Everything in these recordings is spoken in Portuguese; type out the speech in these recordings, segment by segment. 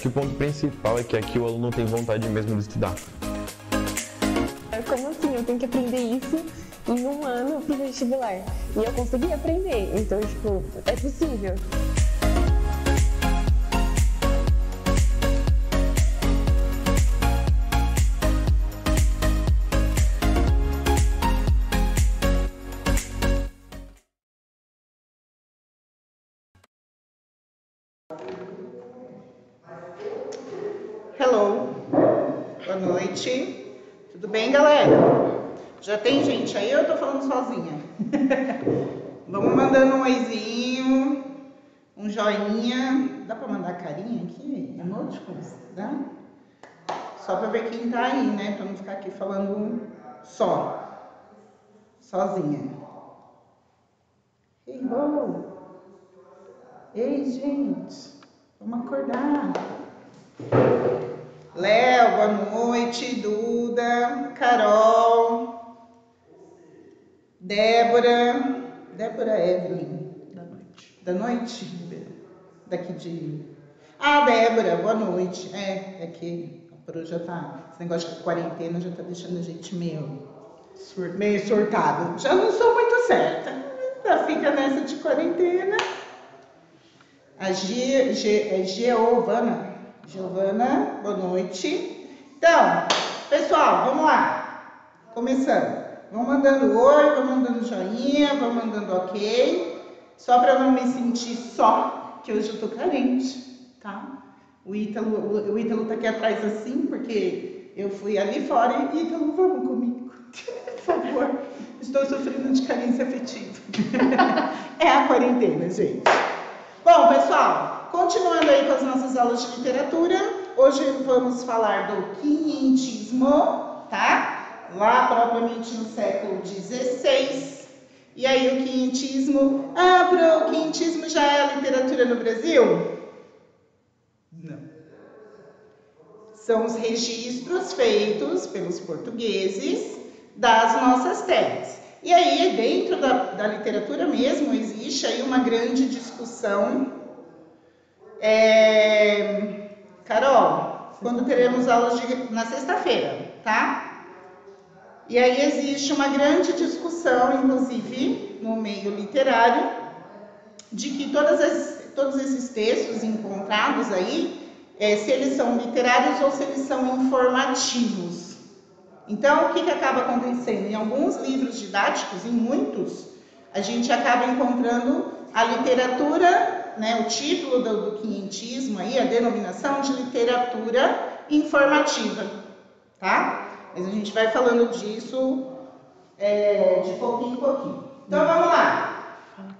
que o ponto principal é que aqui o aluno tem vontade mesmo de estudar. Como assim? Eu tenho que aprender isso em um ano pro vestibular. E eu consegui aprender. Então, tipo, é possível. Hello, boa noite. Tudo bem, galera? Já tem gente aí ou eu tô falando sozinha? Vamos mandando um oizinho, um joinha. Dá pra mandar carinha aqui? Emoticons? Dá? Só pra ver quem tá aí, né? Pra não ficar aqui falando sozinha. Hey, ho! Ei, gente, vamos acordar. Léo, boa noite. Duda, Carol, Débora Evelyn. Da noite? Daqui de... Ah, Débora, boa noite. É que a Pro já tá... Esse negócio de quarentena já tá deixando a gente meio surtado. Já não sou muito certa. Já fica nessa de quarentena. A Giovana, boa noite. Então, pessoal, vamos lá. Começando. Vão mandando oi, vão mandando joinha, vão mandando ok. Só para não me sentir só, que hoje eu tô carente, tá? O Ítalo tá aqui atrás assim, porque eu fui ali fora e Ítalo, vamos comigo. Por favor. Estou sofrendo de carência afetiva. É a quarentena, gente. Bom, pessoal, continuando aí com as nossas aulas de literatura, hoje vamos falar do quinhentismo, tá? Lá propriamente no século XVI. E aí o quinhentismo... o quinhentismo já é a literatura no Brasil? Não. São os registros feitos pelos portugueses das nossas terras. E aí, dentro da literatura mesmo, existe aí uma grande discussão. Carol, quando teremos aulas na sexta-feira, tá? E aí existe uma grande discussão, inclusive, no meio literário, de que todos esses textos encontrados aí, se eles são literários ou se eles são informativos. Então, o que acaba acontecendo? Em alguns livros didáticos, em muitos, a gente acaba encontrando a literatura, né, o título do quinhentismo, aí, a denominação de literatura informativa, tá? Mas a gente vai falando disso de pouquinho em pouquinho. Então, vamos lá.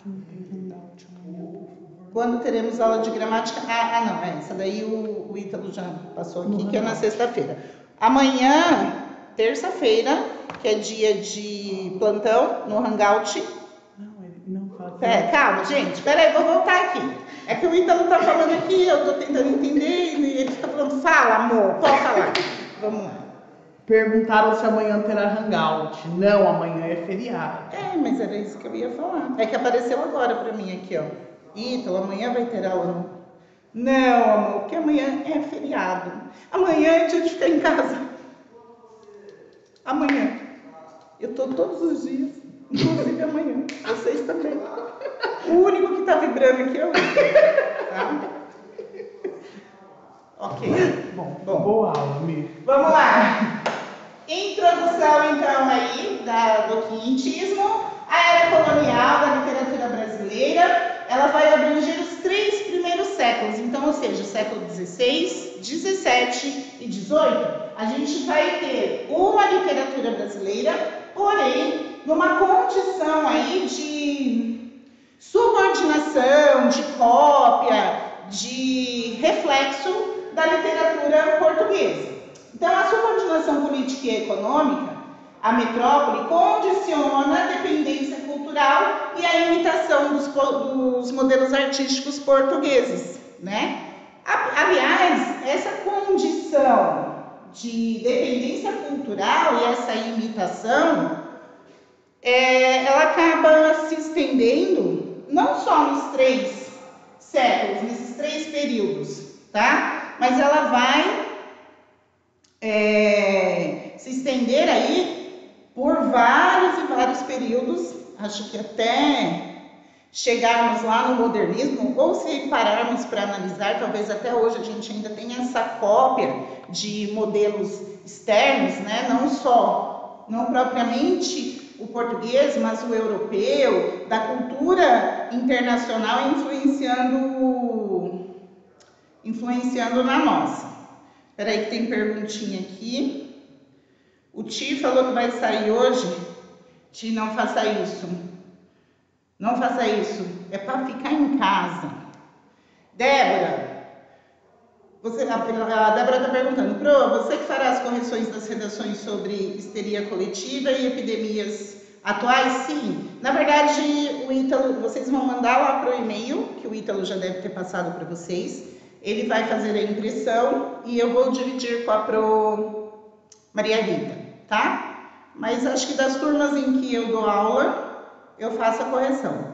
Quando teremos aula de gramática? Não, essa daí o Ítalo já passou aqui, que é na sexta-feira. Amanhã... terça-feira, que é dia de plantão no Hangout. Não fala. Calma, gente. Peraí, vou voltar aqui. É que o Ítalo tá falando aqui, eu tô tentando entender, e ele fica falando, fala, amor, pode falar. Vamos lá. Perguntaram se amanhã terá Hangout. Não, amanhã é feriado. Mas era isso que eu ia falar. É que apareceu agora pra mim aqui, ó. Ítalo, amanhã vai ter aula. Não, amor, porque amanhã é feriado. Amanhã é dia de ficar em casa. Amanhã. Eu tô todos os dias, inclusive amanhã. Vocês também. O único que tá vibrando aqui é o tá? Ok. Bom, boa aula, amigo. Vamos lá. Introdução, então, aí, do quinhentismo. A era colonial da literatura brasileira, ela vai abranger os 3 primeiros séculos. Então, ou seja, o século XVI, XVII e XVIII. A gente vai ter uma literatura brasileira, porém, numa condição aí de subordinação, de cópia, de reflexo da literatura portuguesa. Então, a subordinação política e econômica, a metrópole, condiciona a dependência cultural e a imitação dos modelos artísticos portugueses, né? Aliás, essa condição de dependência cultural e essa imitação, ela acaba se estendendo não só nos 3 séculos, nesses 3 períodos, tá? Mas ela vai se estender aí por vários e vários períodos, acho que até chegarmos lá no modernismo, ou se pararmos para analisar, talvez até hoje a gente ainda tenha essa cópia de modelos externos, né? Não propriamente o português, mas o europeu, da cultura internacional influenciando na nossa. Espera aí que tem perguntinha aqui. O Ti falou que vai sair hoje. Ti, não faça isso. Não faça isso. É para ficar em casa. Débora, a Débora está perguntando, Pro, você que fará as correções das redações sobre histeria coletiva e epidemias atuais? Sim. Na verdade, o Ítalo, vocês vão mandar lá para o e-mail, que o Ítalo já deve ter passado para vocês. Ele vai fazer a impressão e eu vou dividir com a Pro Maria Rita, tá? Mas acho que das turmas em que eu dou aula, eu faço a correção.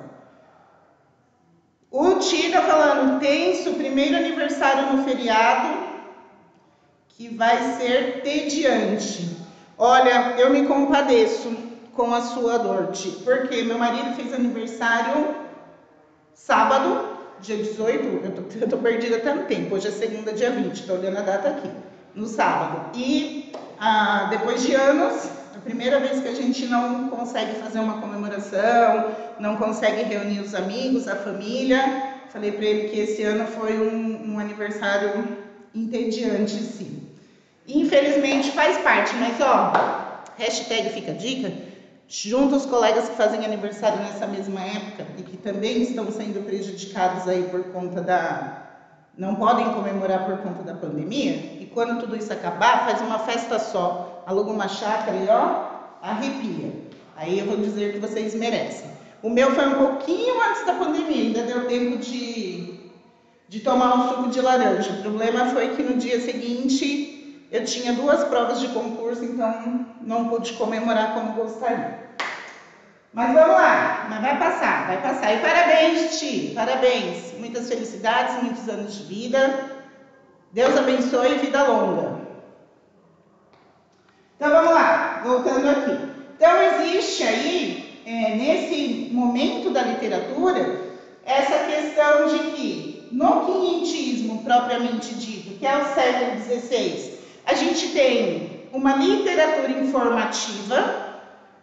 O Ti tá falando, tenso, primeiro aniversário no feriado, que vai ser tediante. Olha, eu me compadeço com a sua dor, Ti, porque meu marido fez aniversário sábado, dia 18, eu tô perdida até no tempo, hoje é segunda, dia 20, tô olhando a data aqui, no sábado. E depois de anos, a primeira vez que a gente não consegue fazer uma comemoração, não consegue reunir os amigos, a família. Falei para ele que esse ano foi um aniversário entediante, sim. Infelizmente faz parte, mas ó, hashtag fica a dica, junto os colegas que fazem aniversário nessa mesma época e que também estão sendo prejudicados aí por conta não podem comemorar por conta da pandemia, e quando tudo isso acabar, faz uma festa só, aluga uma chácara e ó, arrepia. Aí eu vou dizer que vocês merecem. O meu foi um pouquinho antes da pandemia, ainda deu tempo de tomar um suco de laranja. O problema foi que no dia seguinte eu tinha 2 provas de concurso, então não pude comemorar como gostaria. Mas vamos lá, mas vai passar, vai passar. E parabéns, Ti, parabéns. Muitas felicidades, muitos anos de vida. Deus abençoe e vida longa. Então vamos lá, voltando aqui. Então existe aí, nesse momento da literatura, essa questão de que no quinhentismo propriamente dito, que é o século XVI, a gente tem uma literatura informativa,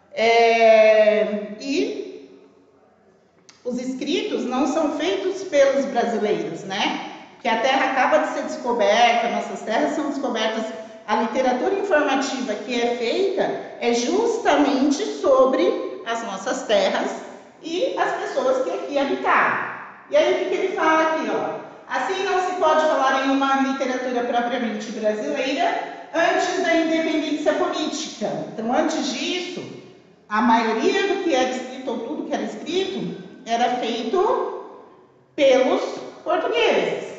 e os escritos não são feitos pelos brasileiros, né? Que a terra acaba de ser descoberta, nossas terras são descobertas. A literatura informativa que é feita é justamente sobre as nossas terras e as pessoas que aqui habitaram. E aí o que ele fala aqui, ó? Assim não se pode falar em uma literatura propriamente brasileira antes da independência política. Então, antes disso, a maioria do que era escrito, ou tudo que era escrito, era feito pelos portugueses.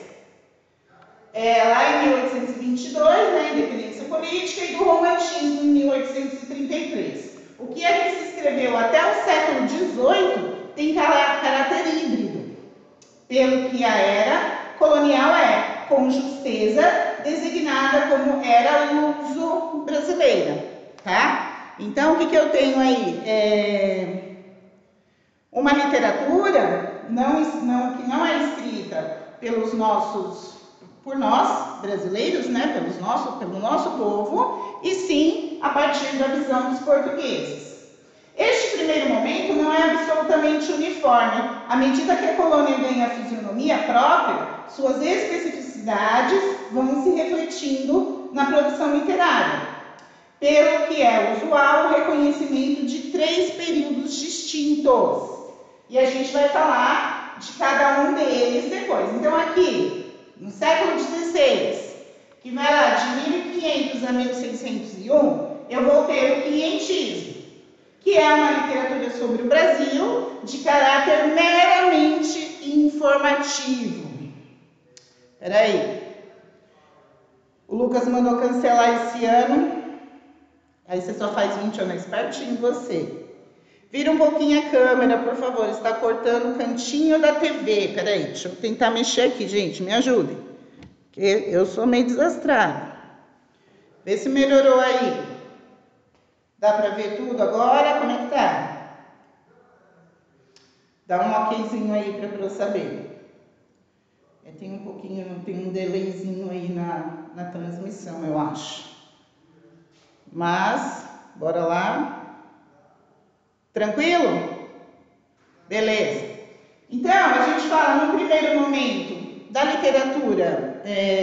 Lá em 1822, né, independência política, e do romantismo em 1833. O que é que se escreveu até o século XVIII tem caráter híbrido, pelo que a era colonial é, com justeza, designada como era luso-brasileira, tá? Então, o que eu tenho aí? Uma literatura que não é escrita por nós, brasileiros, né? Pelo nosso povo, e sim a partir da visão dos portugueses. Este primeiro momento não é absolutamente uniforme. À medida que a colônia ganha fisionomia própria, suas especificidades vão se refletindo na produção literária, pelo que é usual o reconhecimento de 3 períodos distintos. E a gente vai falar de cada um deles depois. Então aqui, no século XVI, que vai lá de 1500 a 1601, eu vou ter o quinhentismo, que é uma literatura sobre o Brasil de caráter meramente informativo. Espera aí. O Lucas mandou cancelar esse ano. Aí você só faz 20 anos pertinho de você. Vira um pouquinho a câmera, por favor. Está cortando o cantinho da TV. Peraí, deixa eu tentar mexer aqui, gente. Me ajudem. porque eu sou meio desastrada. Vê se melhorou aí. Dá para ver tudo agora? Como é que tá? Dá um okzinho aí para eu saber. Tem um pouquinho, tem um delayzinho aí na transmissão, eu acho. Mas, bora lá. Tranquilo? Beleza. Então, a gente fala no primeiro momento da literatura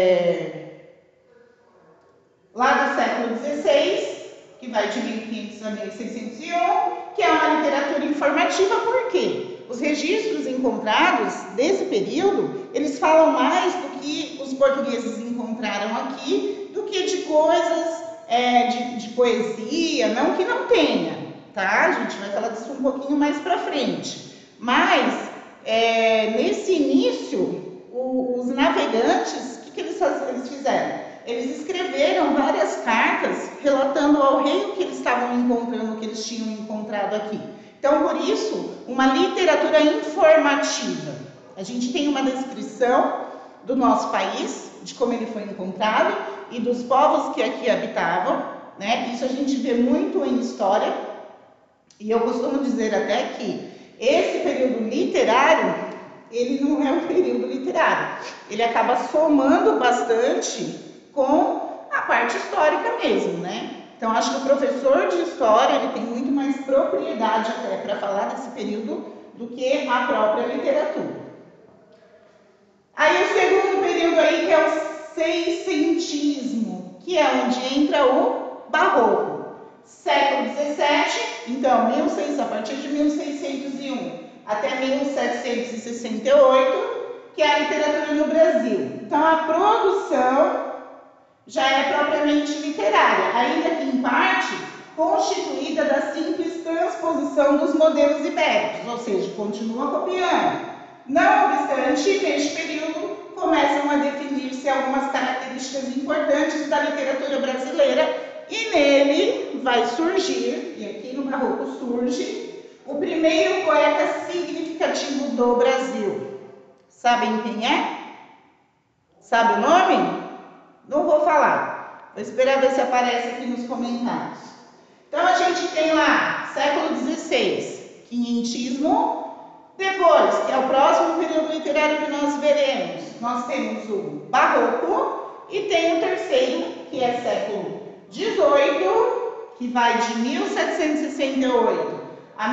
lá do século XVI, que vai de 1500 a 1601, que é uma literatura informativa. Por quê? Os registros encontrados desse período, eles falam mais do que os portugueses encontraram aqui, do que de coisas de poesia, não que não tenha, tá? A gente vai falar disso um pouquinho mais pra frente. Mas, nesse início, os navegantes, o que eles fizeram? Eles escreveram várias cartas relatando ao rei o que eles estavam encontrando, o que eles tinham encontrado aqui. Então, por isso, uma literatura informativa. A gente tem uma descrição do nosso país, de como ele foi encontrado e dos povos que aqui habitavam, né? Isso a gente vê muito em história. E eu costumo dizer até que esse período literário, ele não é um período literário. Ele acaba somando bastante com a parte histórica mesmo, né? Então, acho que o professor de história, ele tem muito mais propriedade até para falar desse período do que a própria literatura. Aí, o segundo período aí, que é o seiscentismo, que é onde entra o barroco. Século XVII, então, a partir de 1601 até 1768, que é a literatura no Brasil. Então, a produção já é propriamente literária, ainda que em parte constituída da simples transposição dos modelos ibéricos, ou seja, continua copiando. Não obstante, neste período começam a definir-se algumas características importantes da literatura brasileira e nele vai surgir, e aqui no Barroco surge, o primeiro poeta significativo do Brasil. Sabem quem é? Sabe o nome? Não vou falar. Vou esperar ver se aparece aqui nos comentários. Então, a gente tem lá, século XVI, quinhentismo. Depois, que é o próximo período literário que nós veremos, nós temos o Barroco e tem o terceiro, que é século XVIII, que vai de 1768 a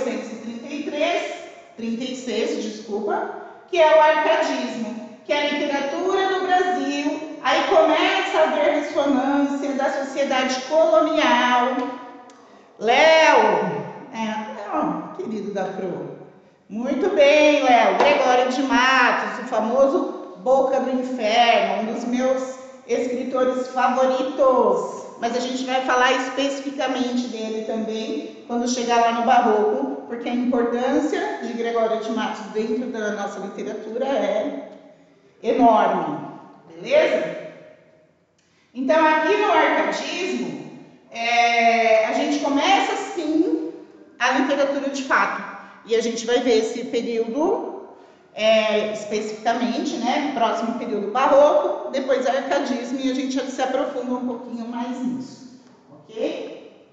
1836, que é o arcadismo, que é a literatura do Brasil. Aí começa a haver ressonância da sociedade colonial. Léo, querido da Pro. Muito bem, Léo. Gregório de Matos, o famoso Boca do Inferno, um dos meus escritores favoritos. Mas a gente vai falar especificamente dele também quando chegar lá no Barroco, porque a importância de Gregório de Matos dentro da nossa literatura é enorme. Beleza? Então, aqui no arcadismo, a gente começa, sim, a literatura de fato. E a gente vai ver esse período especificamente, né? Próximo período barroco, depois arcadismo, e a gente se aprofunda um pouquinho mais nisso. Ok?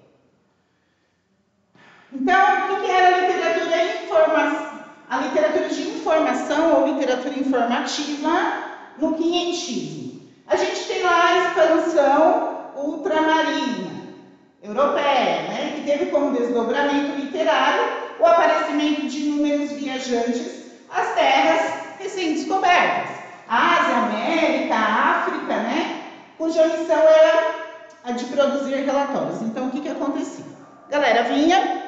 Então, o que era a literatura de informação ou literatura informativa no quinhentismo? A gente tem lá a expansão ultramarina europeia, né, que teve como desdobramento literário o aparecimento de inúmeros viajantes às terras recém-descobertas, Ásia, América, África, né, cuja missão era a de produzir relatórios. Então, o que acontecia? A galera vinha,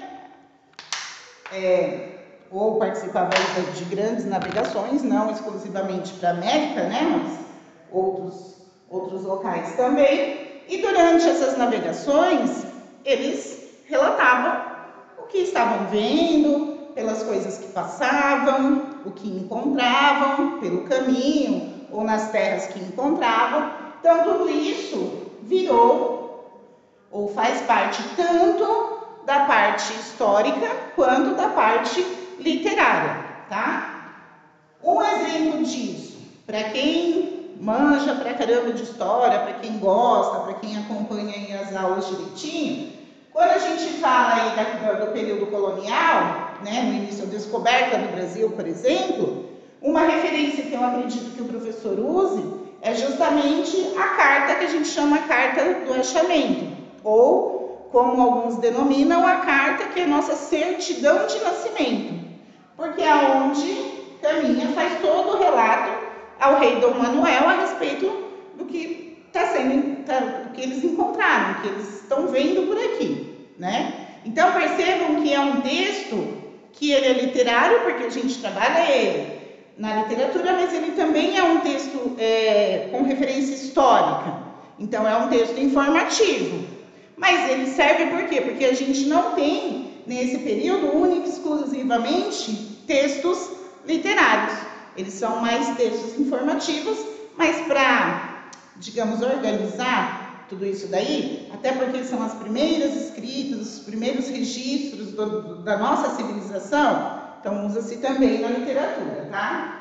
ou participava de grandes navegações, não exclusivamente para a América, né, mas outros locais também, e durante essas navegações eles relatavam o que estavam vendo, pelas coisas que passavam, o que encontravam pelo caminho ou nas terras que encontravam. Então, tudo isso virou ou faz parte tanto da parte histórica quanto da parte literária, tá? Um exemplo disso, para quem manja pra caramba de história, para quem gosta, para quem acompanha aí as aulas direitinho, quando a gente fala aí do período colonial, né, no início da descoberta do Brasil, por exemplo, uma referência que eu acredito que o professor use é justamente a carta que a gente chama Carta do Achamento, ou, como alguns denominam, a carta que é a nossa certidão de nascimento, porque é onde Caminha faz todo o relato ao rei Dom Manuel a respeito do que do que eles encontraram, do que eles estão vendo por aqui, né? Então percebam que é um texto que ele é literário, porque a gente trabalha ele na literatura, mas ele também é um texto com referência histórica. Então é um texto informativo. Mas ele serve por quê? Porque a gente não tem, nesse período, única e exclusivamente textos literários. Eles são mais textos informativos, mas para, digamos, organizar tudo isso daí, até porque são as primeiras escritas, os primeiros registros da nossa civilização, então usa-se também na literatura, tá?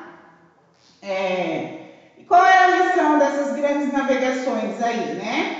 E qual é a missão dessas grandes navegações aí, né?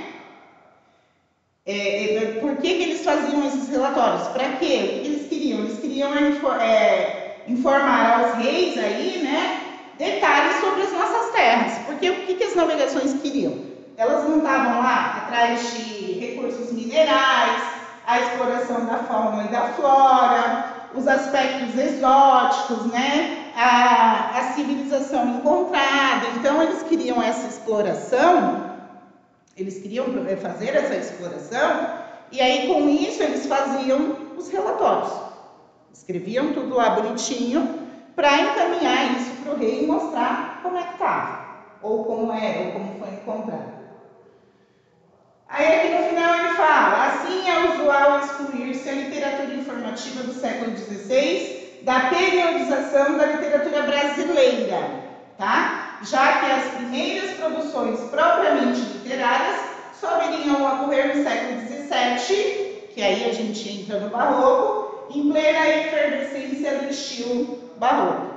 Por que eles faziam esses relatórios? Para quê? O que eles queriam? Eles queriam informar aos reis aí, né, detalhes sobre as nossas terras. Porque o que as navegações queriam? Elas não estavam lá atrás de recursos minerais, a exploração da fauna e da flora, os aspectos exóticos, né, a civilização encontrada. Então eles queriam essa exploração, eles queriam fazer essa exploração, e aí com isso eles faziam os relatórios. Escreviam tudo lá bonitinho para encaminhar isso para o rei e mostrar como é que estava, ou como era, ou como foi encontrado. Aí aqui no final ele fala: assim é usual excluir-se a literatura informativa do século XVI da periodização da literatura brasileira, tá? Já que as primeiras produções propriamente literárias só viriam a ocorrer no século XVII, que aí a gente entra no Barroco, em plena efervescência do estilo barroco.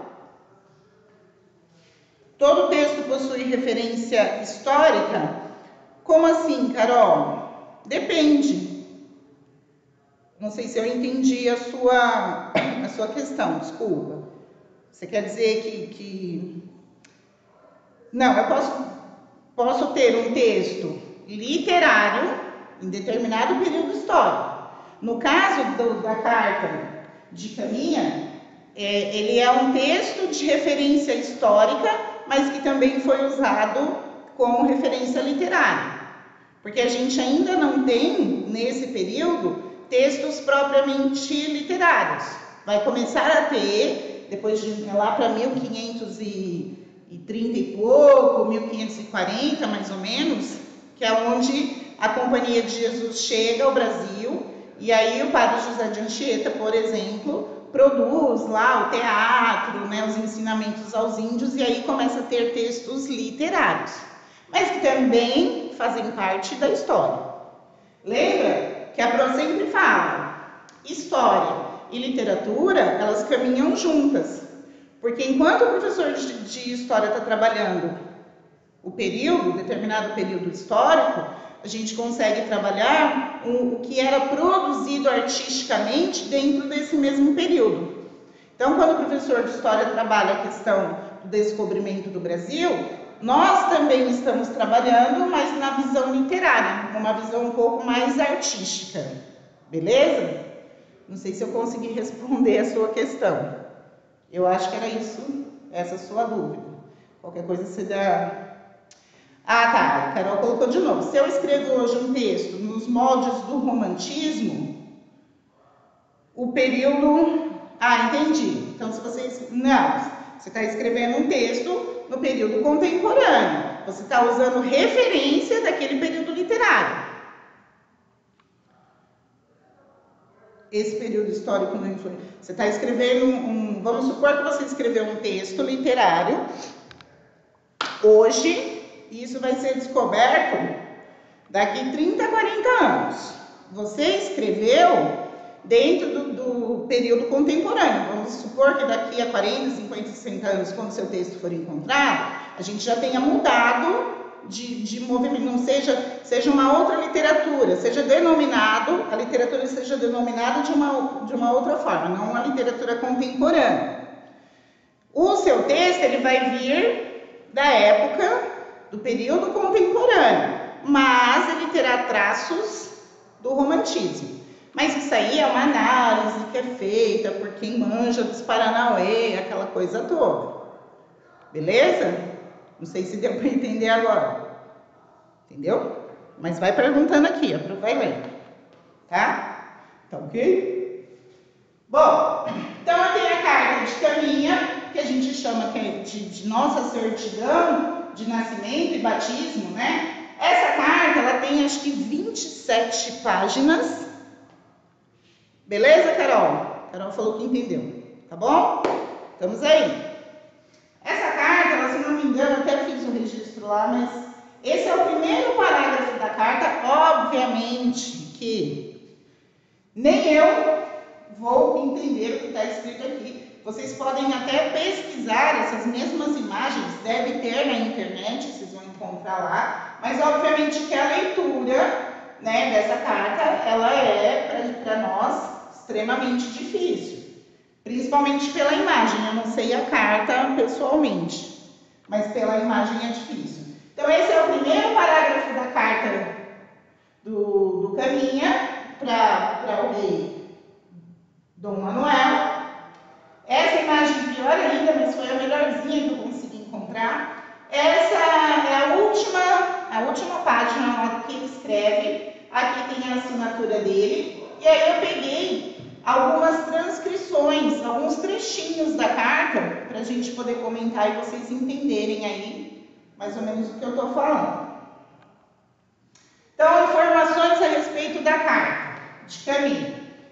Todo texto possui referência histórica? Como assim, Carol? Depende. Não sei se eu entendi a sua questão, desculpa. Você quer dizer que... Não, eu posso ter um texto literário em determinado período histórico. No caso da carta de Caminha, ele é um texto de referência histórica, mas que também foi usado como referência literária. Porque a gente ainda não tem, nesse período, textos propriamente literários. Vai começar a ter, depois de lá para 1530 e pouco, 1540 mais ou menos, que é onde a Companhia de Jesus chega ao Brasil, e aí o padre José de Anchieta, por exemplo, produz lá o teatro, né, os ensinamentos aos índios, e aí começa a ter textos literários, mas que também fazem parte da história. Lembra que a Pro sempre fala, história e literatura, elas caminham juntas, porque enquanto o professor de história está trabalhando determinado período histórico, a gente consegue trabalhar o que era produzido artisticamente dentro desse mesmo período. Então, quando o professor de história trabalha a questão do descobrimento do Brasil, nós também estamos trabalhando, mas na visão literária, uma visão um pouco mais artística. Beleza? Não sei se eu consegui responder a sua questão. Eu acho que era isso, essa a sua dúvida. Qualquer coisa você dá... Ah, tá, a Carol colocou de novo. Se eu escrevo hoje um texto nos moldes do romantismo, o período... Ah, entendi. Então, se você... Não, você está escrevendo um texto no período contemporâneo. Você está usando referência daquele período literário. Esse período histórico não foi... Você está escrevendo vamos supor que você escreveu um texto literário hoje... Isso vai ser descoberto daqui 30, 40 anos. Você escreveu dentro do período contemporâneo. Vamos supor que daqui a 40, 50, 60 anos, quando seu texto for encontrado, a gente já tenha mudado de movimento, não seja uma outra literatura, a literatura seja denominada de uma outra forma, não uma literatura contemporânea. O seu texto, ele vai vir da época, do período contemporâneo, mas ele terá traços do romantismo. Mas isso aí é uma análise que é feita por quem manja dos Paranauê, aquela coisa toda. Beleza? Não sei se deu para entender agora. Entendeu? Mas vai perguntando aqui, vai ler. Tá? Tá ok? Bom, então eu tenho a carta de caminha, que a gente chama de nossa certidão de nascimento e batismo, né? Essa carta, ela tem acho que 27 páginas. Beleza, Carol? Carol falou que entendeu. Tá bom? Estamos aí. Essa carta, se não me engano, até fiz um registro lá, mas esse é o primeiro parágrafo da carta. Obviamente que nem eu vou entender o que está escrito aqui. Vocês podem até pesquisar essas mesmas imagens, deve ter na internet, vocês vão encontrar lá. Mas obviamente que a leitura, né, dessa carta, ela é para nós extremamente difícil. Principalmente pela imagem, eu não sei a carta pessoalmente, mas pela imagem é difícil. Então esse é o primeiro parágrafo da carta do Caminha para o rei Dom Manuel. Essa imagem pior ainda, mas foi a melhorzinha que eu consegui encontrar. Essa é a última página que ele escreve. Aqui tem a assinatura dele. E aí eu peguei algumas transcrições, alguns trechinhos da carta, para a gente poder comentar e vocês entenderem aí mais ou menos o que eu estou falando. Então, informações a respeito da carta de caminho.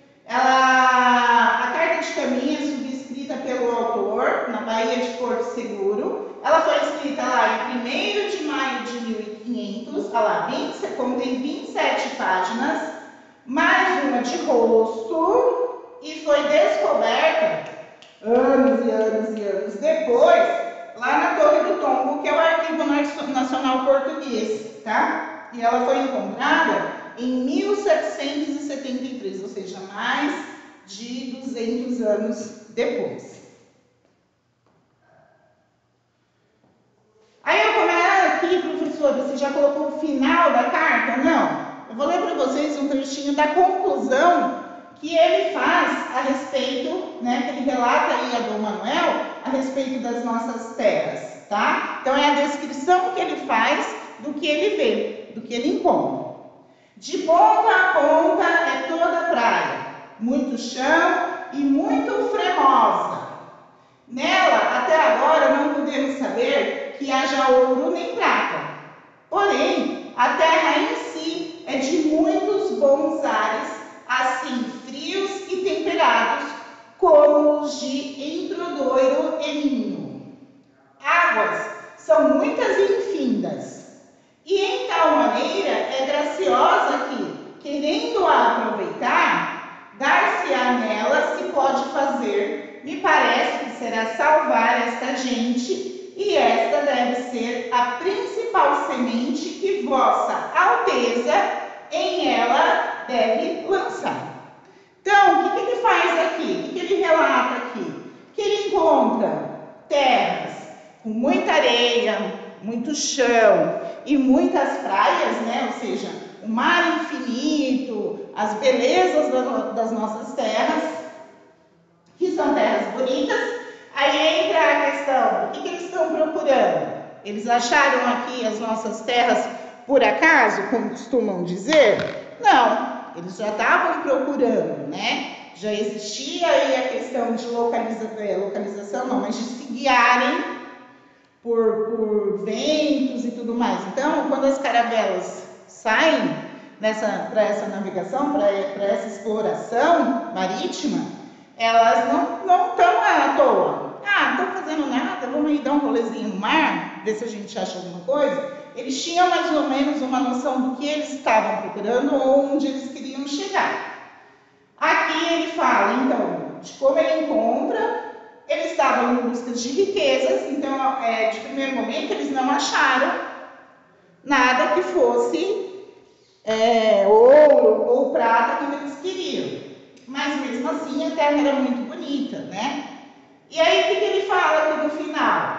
A carta de caminho é subscrita pelo autor na Baía de Porto Seguro. Ela foi escrita lá em 1º de maio de 1500, contém 27 páginas, mais uma de rosto, e foi descoberta anos e anos e anos depois, lá na Torre do Tombo, que é o Arquivo Nacional Português, tá? E ela foi encontrada em 1773, ou seja, mais de 200 anos depois. Aí eu começo aqui, professor, você já colocou o final da carta? Não. Eu vou ler para vocês um trechinho da conclusão que ele faz a respeito, né, que ele relata aí a Dom Manuel, a respeito das nossas terras, tá? Então é a descrição que ele faz do que ele vê, do que ele encontra. De ponta a ponta é toda praia, muito chão e muito fremosa. Nela, até agora, não podemos saber que haja ouro nem prata. Porém, a terra em si é de muitos bons ares, assim frios e temperados, como os de Entrodoiro e Minho. Águas são muitas e infindas, e em tal maneira é graciosa que, querendo-a aproveitar, dar-se-á nela se pode fazer, me parece que será salvar esta gente, e esta deve ser a principal semente que vossa Alteza em ela deve lançar. Então, o que ele faz aqui? O que ele relata aqui? Que ele encontra terras com muita areia, muito chão e muitas praias, né? Ou seja, o mar infinito, as belezas das nossas terras, que são terras bonitas. Aí entra a questão, o que eles estão procurando? Eles acharam aqui as nossas terras por acaso, como costumam dizer? Não, eles já estavam procurando, né? Já existia aí a questão de localização, não, mas de se guiarem por ventos e tudo mais. Então, quando as caravelas saem para essa navegação, para essa exploração marítima, elas não estão à toa. Não estão fazendo nada, vamos aí dar um rolezinho no mar, ver se a gente acha alguma coisa. Eles tinham mais ou menos uma noção do que eles estavam procurando ou onde eles queriam chegar. Aqui ele fala, então, de como ele encontra eles estavam em busca de riquezas, então, de primeiro momento, eles não acharam nada que fosse ouro ou prata como eles queriam. Mas mesmo assim, a terra era muito bonita, né? E aí, o que ele fala aqui no final?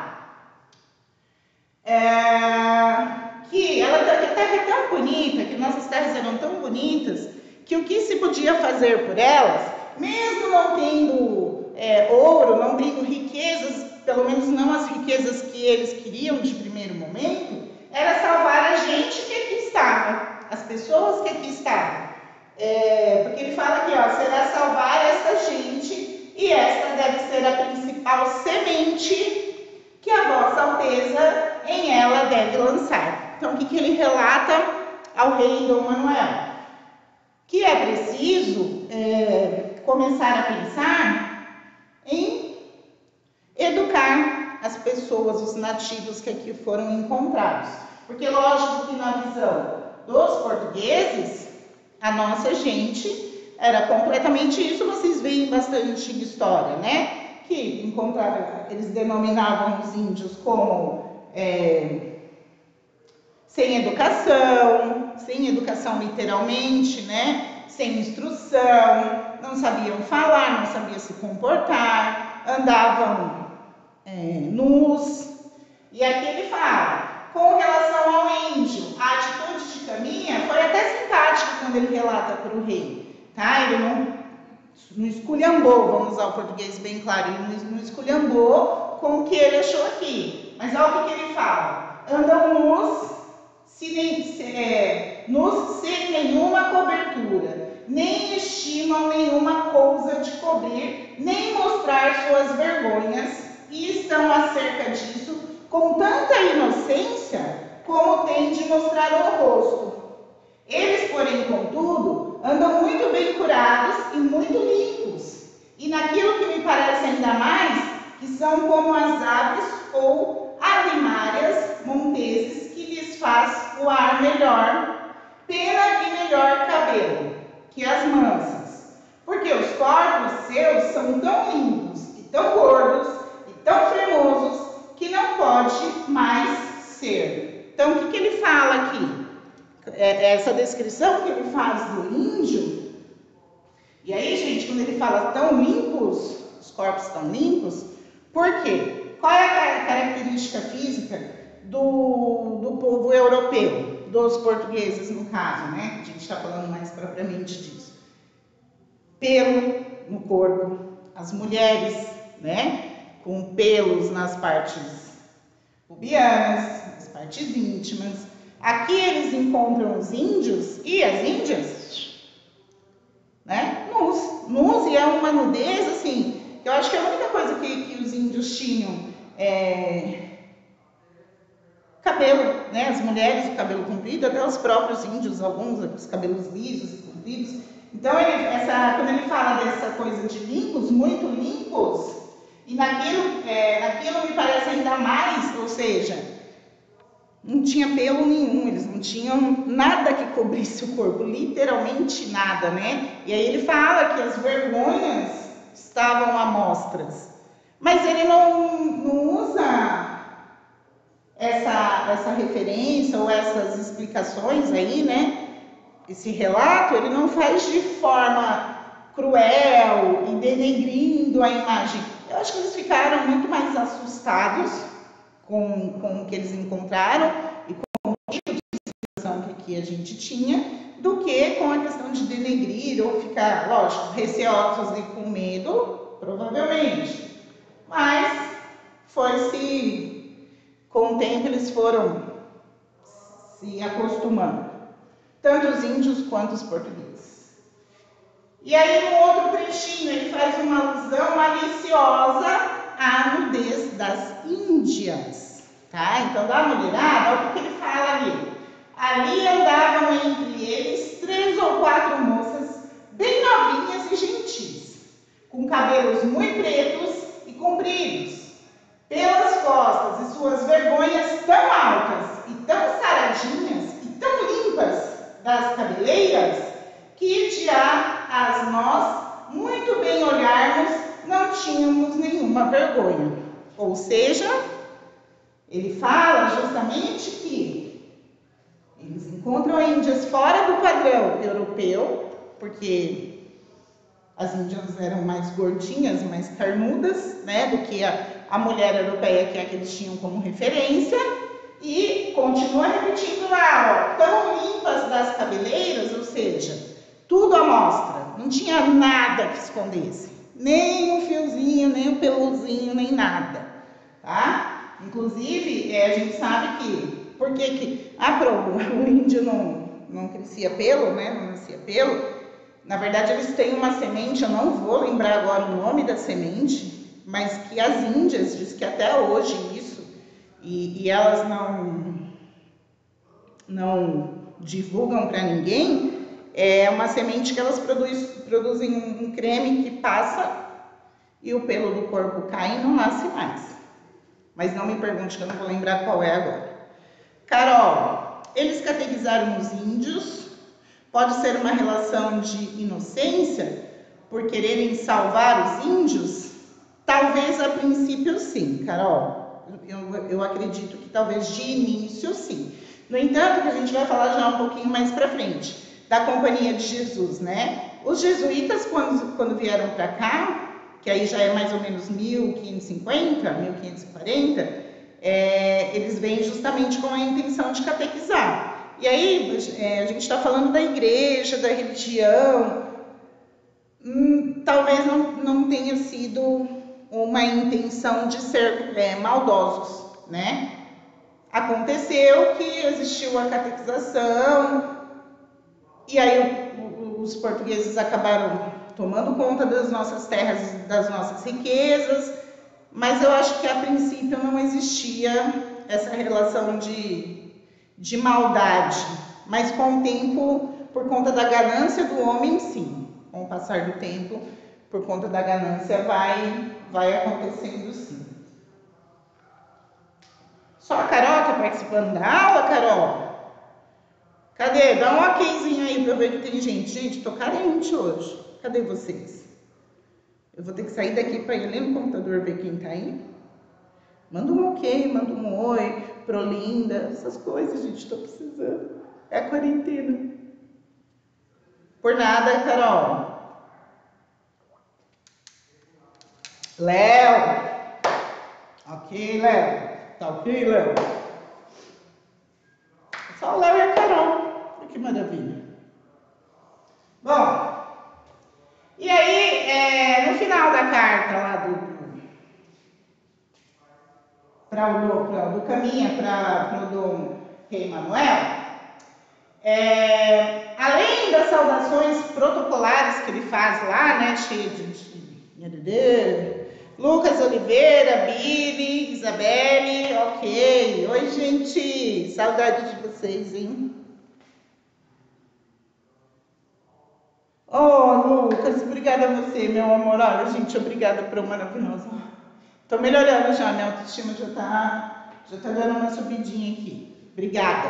Que a terra é tão bonita, que nossas terras eram tão bonitas, que o que se podia fazer por elas, mesmo não tendo ouro, não tendo riquezas, pelo menos não as riquezas que eles queriam de primeiro momento, era salvar a gente que aqui estava, as pessoas que aqui estavam. Porque ele fala aqui, ó, será salvar essa gente, e esta deve ser a principal semente que a vossa Alteza em ela deve lançar. Então, o que ele relata ao rei Dom Manuel? Que é preciso começar a pensar em educar as pessoas, os nativos que aqui foram encontrados. Porque, lógico que na visão dos portugueses, a nossa gente era completamente isso. Vocês veem bastante de história, né? Que encontraram, eles denominavam os índios como sem educação literalmente, né? Sem instrução, não sabiam falar, não sabiam se comportar, andavam nus. E aqui ele fala, com relação ao índio, a atitude de Caminha foi até simpática quando ele relata para o rei, tá? Ele não esculhambou, vamos usar o português bem claro, ele não esculhambou com o que ele achou aqui. Mas olha o que ele fala, andam nus, sem nenhuma cobertura, nem estimam nenhuma coisa de cobrir, nem mostrar suas vergonhas, e estão acerca disso com tanta inocência como tem de mostrar o rosto. Eles, porém, contudo, andam muito bem curados e muito limpos, e naquilo que me parece ainda mais, que são como as aves ou alimárias monteses, que lhes faz o ar melhor, pena e melhor cabelo que as mansas, porque os corpos seus são tão limpos e tão gordos e tão cremosos que não pode mais ser. Então, o que ele fala aqui? Essa descrição que ele faz do índio, e aí, gente, quando ele fala tão limpos, os corpos tão limpos, por quê? Qual é a característica física do povo europeu, dos portugueses no caso, né? A gente está falando mais propriamente disso. Pelo no corpo, as mulheres, né? Com pelos nas partes pubianas, nas partes íntimas. Aqui eles encontram os índios e as índias, né? Nus, e é uma nudez, assim, que eu acho que é a única coisa que os índios tinham cabelo, né? As mulheres, o cabelo comprido, até os próprios índios, alguns, os cabelos lisos e compridos. Então, quando ele fala dessa coisa de limpos, muito limpos, e naquilo me parece ainda mais, ou seja, não tinha pelo nenhum, eles não tinham nada que cobrisse o corpo, literalmente nada, né? E aí ele fala que as vergonhas estavam à mostras, mas ele não usa essa referência ou essas explicações aí, né? Esse relato, ele não faz de forma cruel e denegrindo a imagem. Eu acho que eles ficaram muito mais assustados com o que eles encontraram e com o tipo de situação que a gente tinha, do que com a questão de denegrir ou ficar, lógico, receosos e com medo, provavelmente. Mas com o tempo eles foram se acostumando, tanto os índios quanto os portugueses. E aí, no outro trechinho, ele faz uma alusão maliciosa à nudez das índias, tá? Então, dá uma olhada, olha o que ele fala ali. Ali andavam entre eles 3 ou 4 moças bem novinhas e gentis, com cabelos muito pretos e compridos, pelas costas, e suas vergonhas tão altas e tão saradinhas e tão limpas das cabeleiras, que de a nós muito bem olharmos, não tínhamos nenhuma vergonha. Ou seja, ele fala justamente que eles encontram índias fora do padrão europeu, porque as índias eram mais gordinhas, mais carnudas, né, do que a mulher europeia, que é a que eles tinham como referência. E continua repetindo lá, ó, tão limpas das cabeleiras, ou seja, tudo à mostra, não tinha nada que escondesse, nem um fiozinho, nem um peluzinho, nem nada, tá? Inclusive, a gente sabe que, por que o índio não crescia pelo, né, não nascia pelo, na verdade eles têm uma semente, eu não vou lembrar agora o nome da semente, mas que as índias, diz que até hoje isso, e elas não divulgam para ninguém, é uma semente que elas produzem um creme que passa e o pelo do corpo cai e não nasce mais. Mas não me pergunte que eu não vou lembrar qual é agora. Carol, eles catequizaram os índios, pode ser uma relação de inocência por quererem salvar os índios? Talvez a princípio sim, Carol. Eu acredito que talvez de início sim. No entanto, que a gente vai falar já um pouquinho mais para frente, da Companhia de Jesus, né? Os jesuítas, quando vieram para cá, que aí já é mais ou menos 1550, 1540, eles vêm justamente com a intenção de catequizar. E aí a gente está falando da igreja, da religião, talvez não tenha sido uma intenção de ser maldosos, né? Aconteceu que existiu a catequização e aí os portugueses acabaram tomando conta das nossas terras, das nossas riquezas, mas eu acho que a princípio não existia essa relação de maldade, mas com o tempo, por conta da ganância do homem, sim, com o passar do tempo, por conta da ganância vai acontecendo sim. Só a Carol tá participando da aula, Carol? Cadê? Dá um okzinho aí pra eu ver que tem gente. Gente, tô carente hoje. Cadê vocês? Eu vou ter que sair daqui pra ir ali no computador ver quem tá aí. Manda um ok, manda um oi, prolinda, essas coisas, gente, tô precisando. É a quarentena. Por nada, Carol. Léo. Ok, Léo. Tá ok, Léo? Só o Léo e a Carol. Olha que maravilha. Bom, e aí, no final da carta lá do caminho para o Dom Rei Manuel, além das saudações protocolares que ele faz lá, né, cheio de Lucas Oliveira, Billy, Isabelle, ok. Oi, gente, saudade de vocês, hein? Oh, Lucas, obrigada a você, meu amor. Olha, gente, obrigada por um maravilhoso. Tô melhorando já, minha autoestima já tá dando uma subidinha aqui. Obrigada.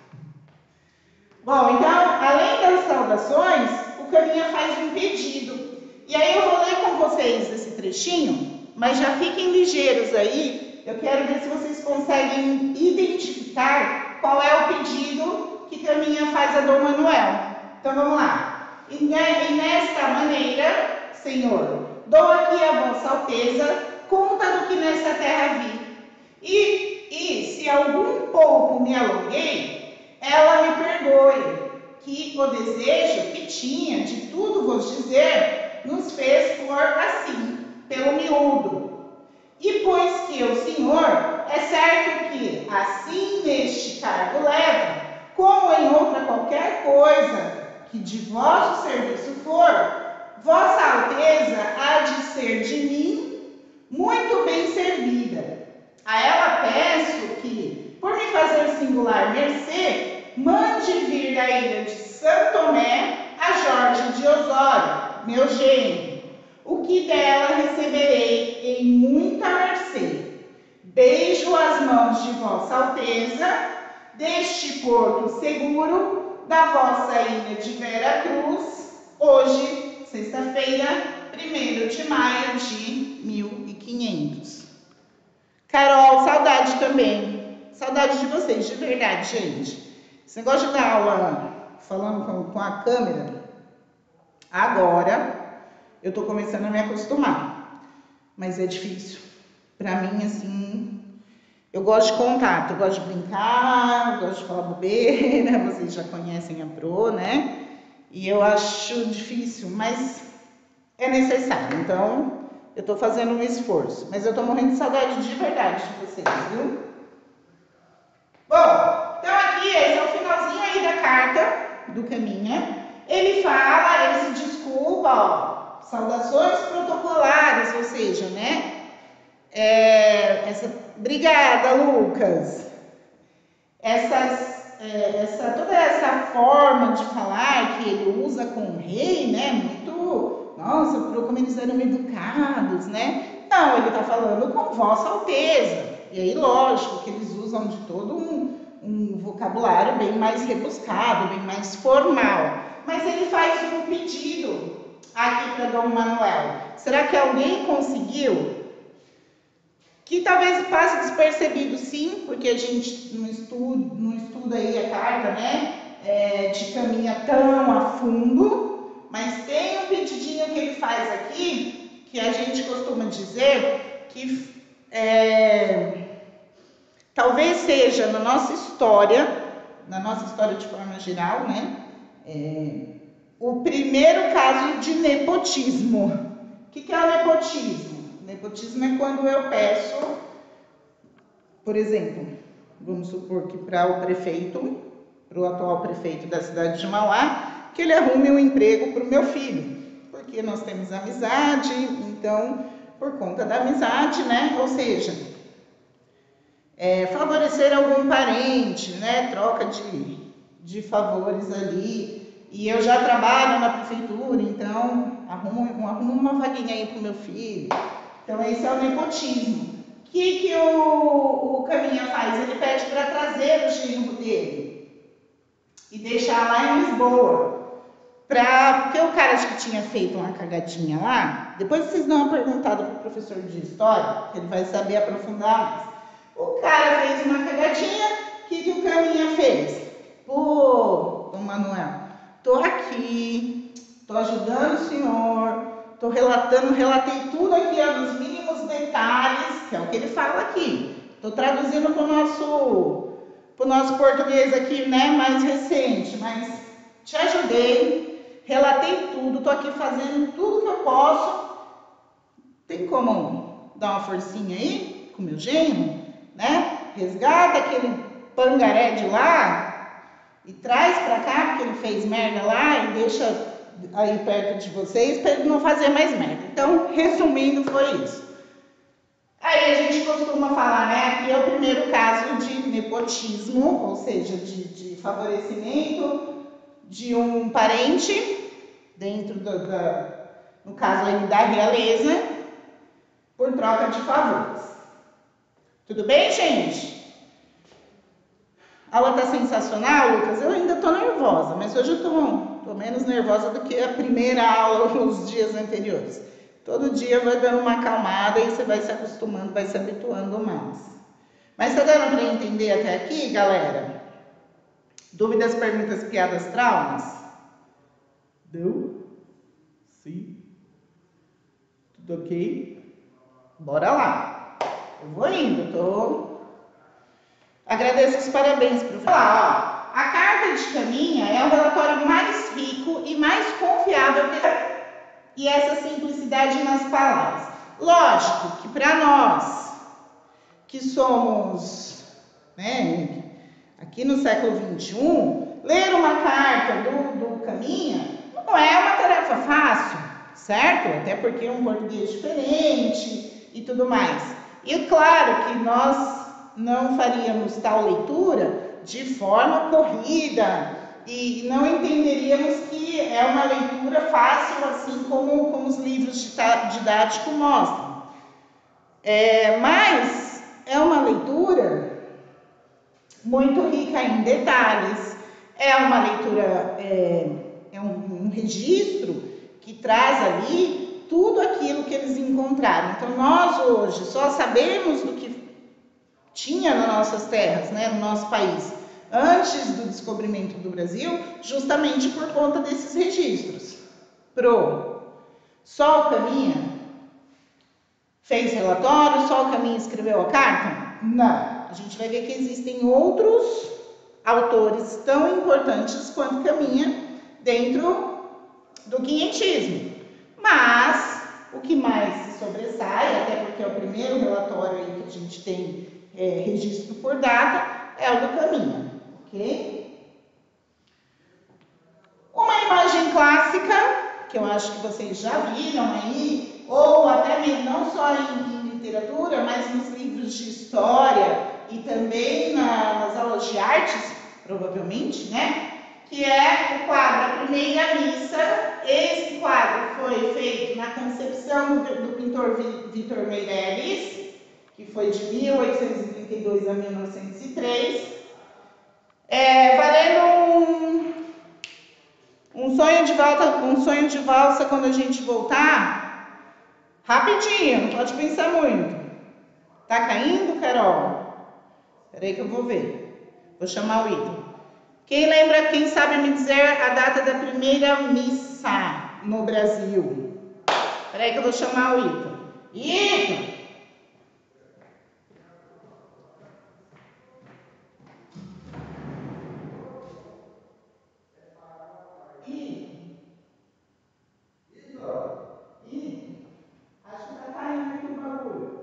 Bom, então, além das saudações, o Caminha faz um pedido. E aí eu vou ler com vocês esse trechinho, mas já fiquem ligeiros aí. Eu quero ver se vocês conseguem identificar qual é o pedido que Caminha faz a Dom Manuel. Então vamos lá. E nesta maneira, Senhor, dou aqui a vossa alteza conta do que nesta terra vi. E se algum pouco me alonguei, ela me perdoe, que o desejo que tinha de tudo vos dizer nos fez por assim, pelo miúdo. E pois que o Senhor é certo que assim neste cargo leva, como em outra qualquer coisa que de vosso serviço for, vossa alteza há de ser de mim muito bem servida. A ela peço que, por me fazer singular mercê, mande vir da ilha de São Tomé a Jorge de Osório, meu genro, o que dela receberei em muita mercê. Beijo as mãos de vossa alteza, deste porto seguro, da vossa ilha de Vera Cruz, hoje, sexta-feira, 1º de maio de 1500. Carol, saudade também. Saudade de vocês, de verdade, gente. Esse negócio de dar aula falando com a câmera, agora eu tô começando a me acostumar. Mas é difícil. Pra mim, assim, eu gosto de contato, eu gosto de brincar, eu gosto de falar bobeira, vocês já conhecem a Pro, né? E eu acho difícil, mas é necessário. Então, eu tô fazendo um esforço. Mas eu tô morrendo de saudade de verdade de vocês, viu? Bom, então aqui, esse é o finalzinho aí da carta do Caminha. Ele fala, ele se desculpa, ó, saudações protocolares, ou seja, né? Obrigada, Lucas. Toda essa forma de falar que ele usa com o rei, né? Muito, nossa, como eles eram educados, né? Não, ele está falando com Vossa Alteza. E aí, lógico que eles usam de todo um vocabulário bem mais rebuscado, bem mais formal. Mas ele faz um pedido aqui para Dom Manuel. Será que alguém conseguiu? Que talvez passe despercebido, sim, porque a gente não estuda aí a carta, né, de Caminha tão a fundo, mas tem um pedidinho que ele faz aqui, que a gente costuma dizer que talvez seja na nossa história de forma geral, né, o primeiro caso de nepotismo. O que é o nepotismo? Nepotismo é quando eu peço, por exemplo, vamos supor que para o prefeito, para o atual prefeito da cidade de Mauá, que ele arrume um emprego para o meu filho, porque nós temos amizade, então, por conta da amizade, né, ou seja, favorecer algum parente, né, troca de favores ali, e eu já trabalho na prefeitura, então, arrumo uma vaguinha aí para o meu filho. Então, esse é o nepotismo. O que o Caminha faz? Ele pede para trazer o genro dele e deixar lá em Lisboa. Porque o cara que tinha feito uma cagadinha lá, depois vocês dão uma perguntada para o professor de história, que ele vai saber aprofundar mais. O cara fez uma cagadinha, o que o Caminha fez? Pô, Dom Manuel, tô aqui, tô ajudando o senhor, estou relatei tudo aqui nos mínimos detalhes, que é o que ele fala aqui. Estou traduzindo para o nosso português aqui, né, mais recente, mas te ajudei, relatei tudo, estou aqui fazendo tudo que eu posso. Tem como dar uma forcinha aí com o meu genro, né? Resgata aquele pangaré de lá e traz para cá, porque ele fez merda lá, e deixa aí perto de vocês, para ele não fazer mais merda. Então, resumindo, foi isso. Aí a gente costuma falar, né, aqui é o primeiro caso de nepotismo, ou seja, de favorecimento de um parente, dentro no caso aí da realeza, por troca de favores. Tudo bem, gente? A aula tá sensacional, Lucas? Eu ainda tô nervosa, mas hoje eu tô menos nervosa do que a primeira aula nos dias anteriores. Todo dia vai dando uma acalmada e você vai se acostumando, vai se habituando mais. Mas tá dando para entender até aqui, galera? Dúvidas, perguntas, piadas, traumas? Deu? Sim? Tudo ok? Bora lá. Eu vou indo, Agradeço os parabéns, professor. Ó, a carta de Caminha é o relatório mais rico e mais confiável e essa simplicidade nas palavras. Lógico que para nós que somos, né, aqui no século XXI, ler uma carta do Caminha não é uma tarefa fácil, certo? Até porque é um português diferente e tudo mais. E claro que nós não faríamos tal leitura de forma corrida e não entenderíamos que é uma leitura fácil, assim como os livros didáticos mostram. Mas é uma leitura muito rica em detalhes, é uma leitura, é um registro que traz ali tudo aquilo que eles encontraram. Então, nós hoje só sabemos do que tinha nas nossas terras, né, no nosso país, antes do descobrimento do Brasil, justamente por conta desses registros. Só o Caminha fez relatório, só o Caminha escreveu a carta? Não. A gente vai ver que existem outros autores tão importantes quanto Caminha dentro do quinhentismo. Mas o que mais se sobressai, até porque é o primeiro relatório aí que a gente tem registro por data, é o do Caminha, ok? Uma imagem clássica, que eu acho que vocês já viram aí, ou até mesmo não só em literatura, mas nos livros de história e também nas aulas de artes, provavelmente, né? Que é o quadro A Primeira Missa. Esse quadro foi feito na concepção do pintor Vitor Meireles, que foi de 1832 a 1903, valendo um sonho de valsa quando a gente voltar, rapidinho, não pode pensar muito. Tá caindo, Carol? Peraí que eu vou ver. Vou chamar o Ito. Quem sabe me dizer a data da primeira missa no Brasil? Peraí que eu vou chamar o Ito. Ito! Acho que tá caindo aqui o bagulho.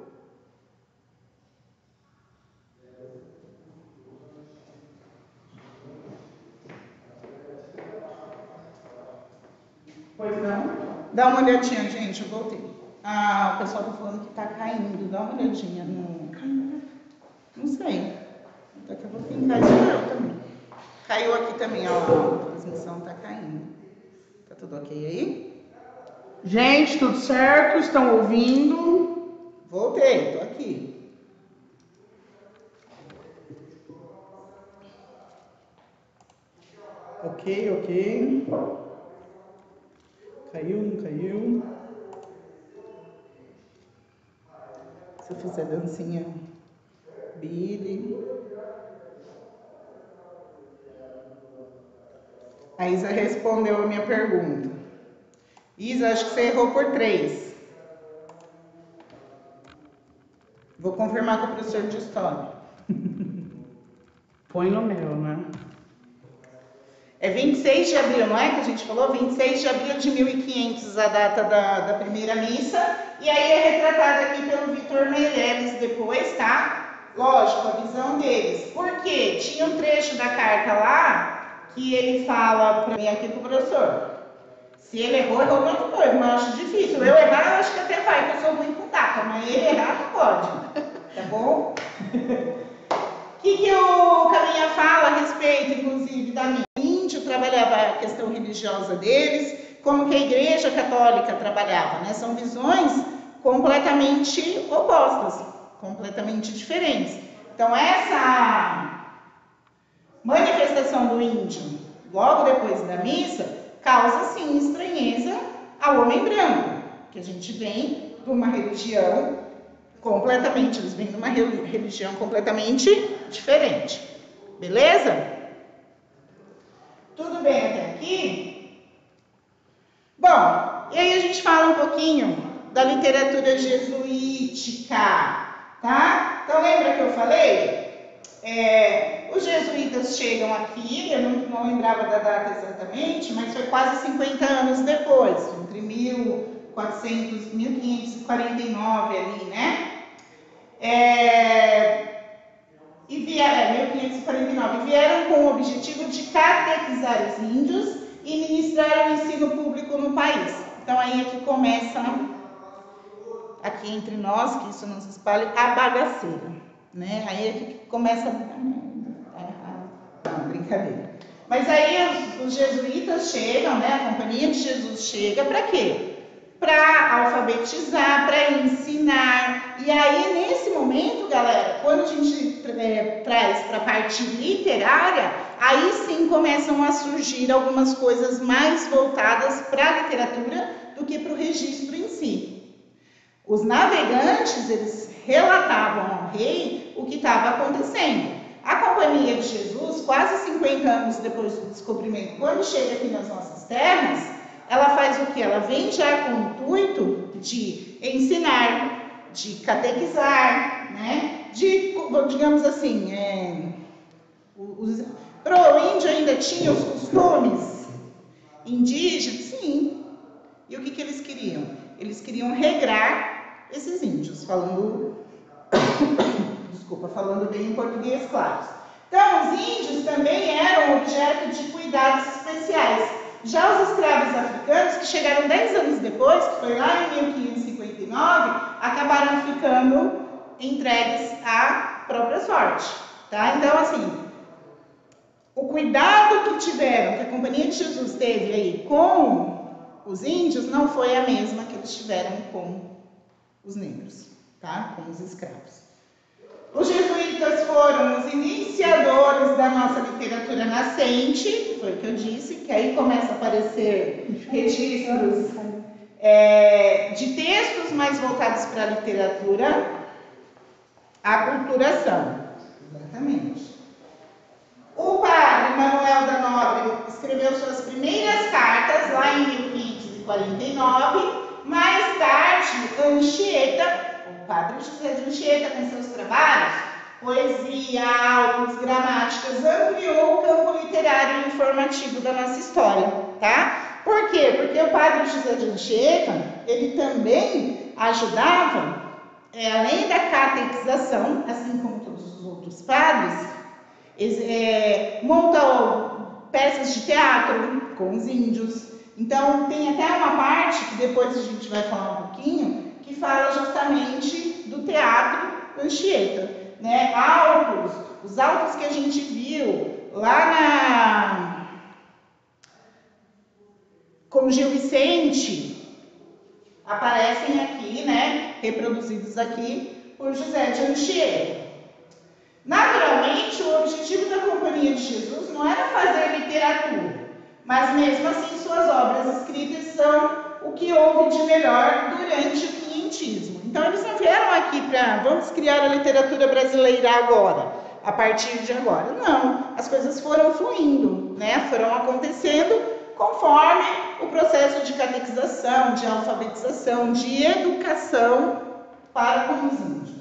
Pois não? Dá uma olhadinha, gente, eu voltei. O pessoal tá falando que tá caindo. Dá uma olhadinha. Não sei. Daqui a pouquinho caiu também. Caiu aqui também, ó. A transmissão tá caindo. Tá tudo ok aí? Gente, tudo certo? Estão ouvindo? Voltei, tô aqui. Ok. Caiu, não caiu? Se eu fizer dancinha, Billy. A Isa respondeu a minha pergunta. Isa, acho que você errou por 3. Vou confirmar com o professor de história. Põe no meu, né? É 26 de abril, não é que a gente falou? 26 de abril de 1500 a data da primeira missa. E aí é retratada aqui pelo Vitor Meireles depois, tá? Lógico, a visão deles. Por quê? Tinha um trecho da carta lá que ele fala para mim aqui pro professor. Se ele errou mesma coisa, mas eu acho difícil. Eu errar, eu acho que até vai, porque eu sou ruim com data, mas ele errar não pode. Tá bom? O que o Caminha fala a respeito, inclusive, da missa? Trabalhava a questão religiosa deles, como que a Igreja Católica trabalhava, né? São visões completamente opostas, completamente diferentes. Então, essa manifestação do índio, logo depois da missa, causa, sim, estranheza ao homem branco, que a gente vem de uma religião completamente, eles vêm de uma religião completamente diferente. Beleza? Tudo bem até aqui? Bom, e aí a gente fala um pouquinho da literatura jesuítica, tá? Então lembra que eu falei? Os jesuítas chegam aqui, eu não lembrava da data exatamente, mas foi quase 50 anos depois, entre 1549 ali, né? 1549, vieram com o objetivo de catequizar os índios e ministrar o ensino público no país. Então aí é que começa, aqui entre nós, que isso não se espalhe, a bagaceira, né? Aí é que começa a brincadeira. Mas aí os jesuítas chegam, né? A Companhia de Jesus chega para quê? Para alfabetizar, para ensinar. E aí, nesse momento, galera, quando a gente traz para a parte literária, aí sim começam a surgir algumas coisas mais voltadas para a literatura do que para o registro em si. Os navegantes, eles relatavam ao rei o que estava acontecendo. A Companhia de Jesus, quase 50 anos depois do descobrimento, quando chega aqui nas nossas terras, ela faz o quê? Ela vem já com o intuito de ensinar, de catequizar, né? De, digamos assim, o índio ainda tinha os costumes indígenas, sim. E o que eles queriam? Eles queriam regrar esses índios, falando bem em português, claro. Então, os índios também eram objeto de cuidados especiais. Já os escravos africanos, que chegaram 10 anos depois, que foi lá em 1559, acabaram ficando entregues à própria sorte. Tá? Então, assim, o cuidado que tiveram, que a Companhia de Jesus teve aí com os índios, não foi a mesma que eles tiveram com os negros, tá? Com os escravos. Os jesuítas foram os iniciadores da nossa literatura nascente, foi o que eu disse, que aí começa a aparecer registros de textos mais voltados para a literatura, a aculturação. Exatamente. O padre Manuel da Nobre escreveu suas primeiras cartas lá em 1549, mais tarde, Anchieta, o padre José de Anchieta, com seus trabalhos, poesia, autos, gramáticas, ampliou o campo literário e informativo da nossa história, tá? Por quê? Porque o padre José de Anchieta, ele também ajudava, além da catequização, assim como todos os outros padres, montou peças de teatro com os índios. Então, tem até uma parte, que depois a gente vai falar um pouquinho, que fala justamente do teatro Anchieta, né? Os autos que a gente viu lá com Gil Vicente, aparecem aqui, né? Reproduzidos aqui por José de Anchieta. Naturalmente, o objetivo da Companhia de Jesus não era fazer literatura, mas mesmo assim suas obras escritas são o que houve de melhor durante o quinhentismo. Então, eles não vieram aqui para vamos criar a literatura brasileira agora, a partir de agora. Não, as coisas foram fluindo, né? Foram acontecendo conforme o processo de catequização, de alfabetização, de educação para com os índios.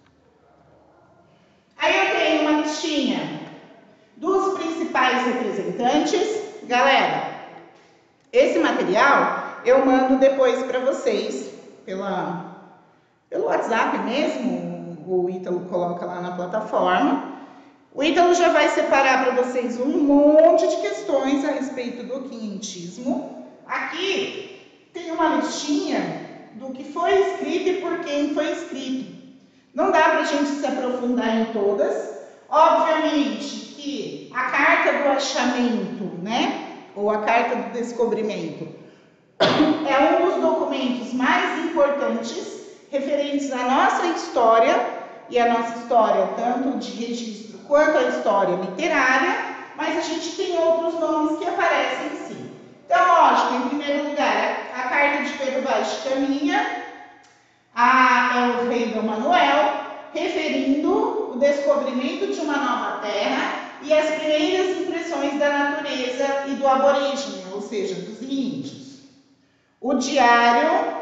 Aí eu tenho uma listinha dos principais representantes. Galera, esse material eu mando depois para vocês pelo WhatsApp mesmo, o Ítalo coloca lá na plataforma. O Ítalo já vai separar para vocês um monte de questões a respeito do quinhentismo. Aqui tem uma listinha do que foi escrito e por quem foi escrito. Não dá para a gente se aprofundar em todas. Obviamente que a carta do achamento, né, ou a carta do descobrimento, é um dos documentos mais importantes referentes à nossa história, e a nossa história tanto de registro quanto a história literária, mas a gente tem outros nomes que aparecem sim. Então, lógico, em primeiro lugar, a carta de Pedro Vaz de Caminha, é o rei Dom Manuel, referindo o descobrimento de uma nova terra e as primeiras impressões da natureza e do aborígene, ou seja, dos índios. O diário